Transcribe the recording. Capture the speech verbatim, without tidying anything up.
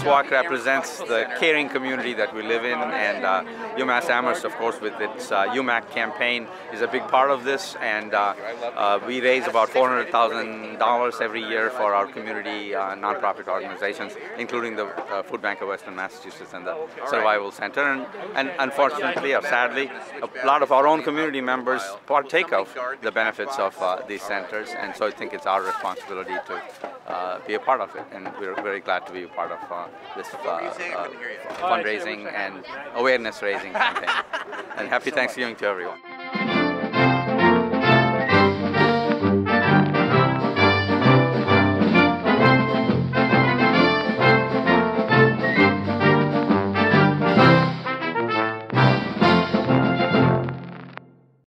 walk represents the caring community that we live in, and uh, UMass Amherst, of course, with its uh, U M A C campaign, is a big part of this, and uh, uh, we raise about four hundred thousand dollars every year for our community uh, nonprofit organizations, including the uh, Food Bank of Western Massachusetts and the Survival Center, and, and unfortunately or sadly, a lot of our own community members partake of the benefits of uh, these centers, and so I think it's our responsibility to uh, be a part of it, and we're very glad to be a part of uh, this uh, uh, fundraising and awareness raising campaign. And happy Thanksgiving to everyone.